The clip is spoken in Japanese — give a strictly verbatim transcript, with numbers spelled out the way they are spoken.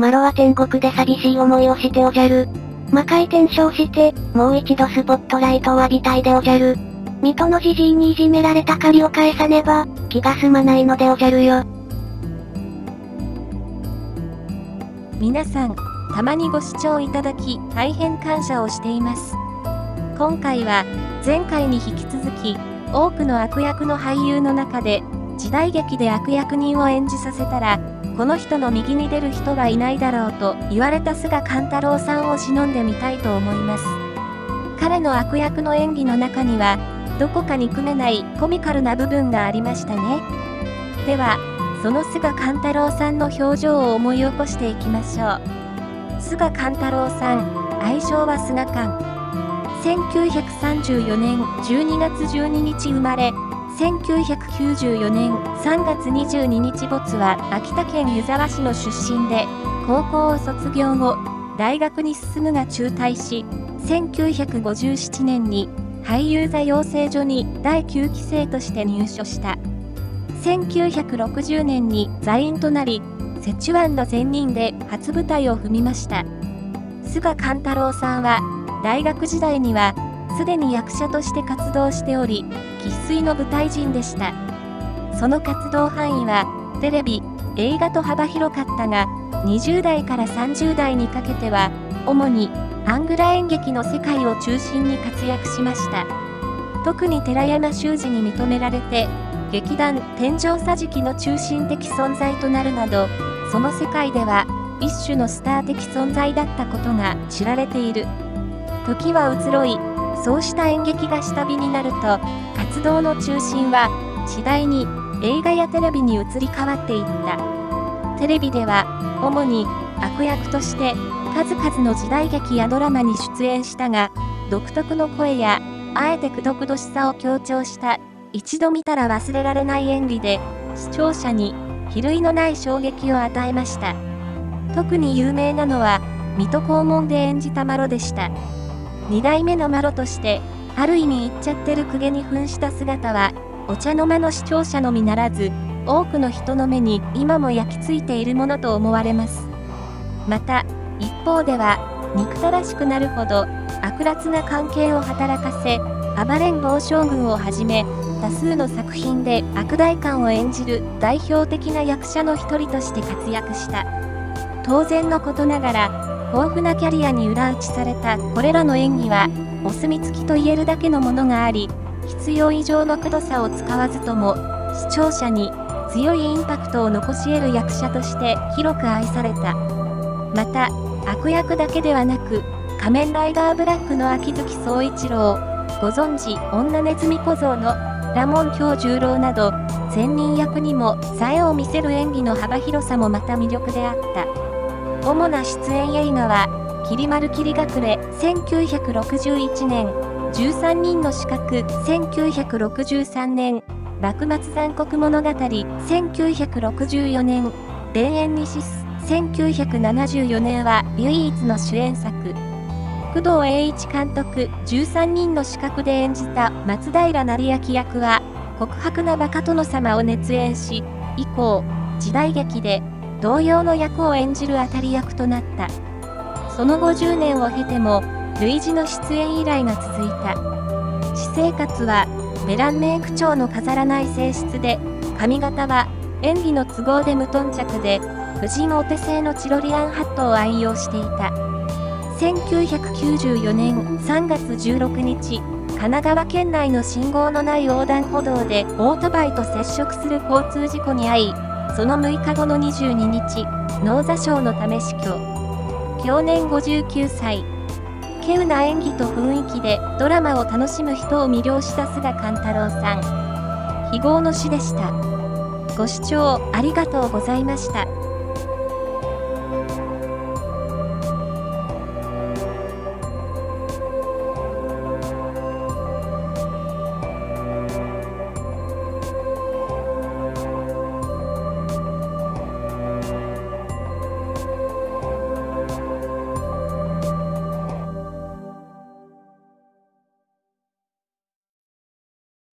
マロは天国で寂しい思いをしておじゃる。魔界転生して、もう一度スポットライトを浴びたいでおじゃる。水戸のじじいにいじめられた借りを返さねば、気が済まないのでおじゃるよ。 皆さん、たまにご視聴いただき、大変感謝をしています。今回は、前回に引き続き、多くの悪役の俳優の中で、時代劇で悪役人を演じさせたら、この人の右に出る人はいないだろうと言われた菅勘太郎さんを偲んでみたいと思います。彼の悪役の演技の中には、どこか憎めないコミカルな部分がありましたね。では、その菅勘太郎さんの表情を思い起こしていきましょう。菅勘太郎さん、愛称は菅勘。せんきゅうひゃくさんじゅうよねんじゅうにがつじゅうににち生まれ、せんきゅうひゃくきゅうじゅうよねんさんがつにじゅうににち没は秋田県湯沢市の出身で、高校を卒業後、大学に進むが中退し、せんきゅうひゃくごじゅうななねんに俳優座養成所にだいきゅうき生として入所した。せんきゅうひゃくろくじゅうねんに座員となり、セチュワンの善人で初舞台を踏みました。菅勘太郎さんは、大学時代には、すでに役者として活動しており、生粋の舞台人でした。その活動範囲は、テレビ、映画と幅広かったが、にじゅうだいからさんじゅうだいにかけては、主にアングラ演劇の世界を中心に活躍しました。特に寺山修司に認められて、劇団天井桟敷の中心的存在となるなど、その世界では一種のスター的存在だったことが知られている。時は移ろい、そうした演劇が下火になると、活動の中心は次第に映画やテレビに移り変わっていった。テレビでは主に悪役として数々の時代劇やドラマに出演したが、独特の声やあえてくどくどしさを強調した一度見たら忘れられない演技で視聴者に比類のない衝撃を与えました。特に有名なのは水戸黄門で演じた麻呂でした。二代目の麻呂としてある意味言っちゃってる公家に扮した姿はお茶の間の視聴者のみならず多くの人の目に今も焼き付いているものと思われます。また一方では憎たらしくなるほど悪辣な関係を働かせ暴れん坊将軍をはじめ多数の作品で悪代官を演じる代表的な役者の一人として活躍した。当然のことながら豊富なキャリアに裏打ちされたこれらの演技はお墨付きと言えるだけのものがあり、必要以上のくどさを使わずとも視聴者に強いインパクトを残し得る役者として広く愛された。また悪役だけではなく仮面ライダーブラックの秋月宗一郎、ご存知女ネズミ小僧のラモン京十郎など善人役にも冴えを見せる演技の幅広さもまた魅力であった。主な出演映画は桐丸霧隠れせんきゅうひゃくろくじゅういちねん、じゅうさんにんの刺客せんきゅうひゃくろくじゅうさんねん、幕末残酷物語せんきゅうひゃくろくじゅうよねん、田園に死すせんきゅうひゃくななじゅうよねんは唯一の主演作。工藤栄一監督じゅうさんにんの刺客で演じた松平成明役は告白な馬鹿殿様を熱演し、以降時代劇で同様の役を演じる当たり役となった。そのごじゅうねんを経ても類似の出演依頼が続いた。私生活はベランメイク調の飾らない性質で、髪型は演技の都合で無頓着で、婦人お手製のチロリアンハットを愛用していた。せんきゅうひゃくきゅうじゅうよねんさんがつじゅうろくにち、神奈川県内の信号のない横断歩道でオートバイと接触する交通事故に遭い、そのむいかごのにじゅうににち、脳挫傷のため死去。享年ごじゅうきゅうさい。稀有な演技と雰囲気でドラマを楽しむ人を魅了した菅勘太郎さん。非業の死でした。ご視聴ありがとうございました。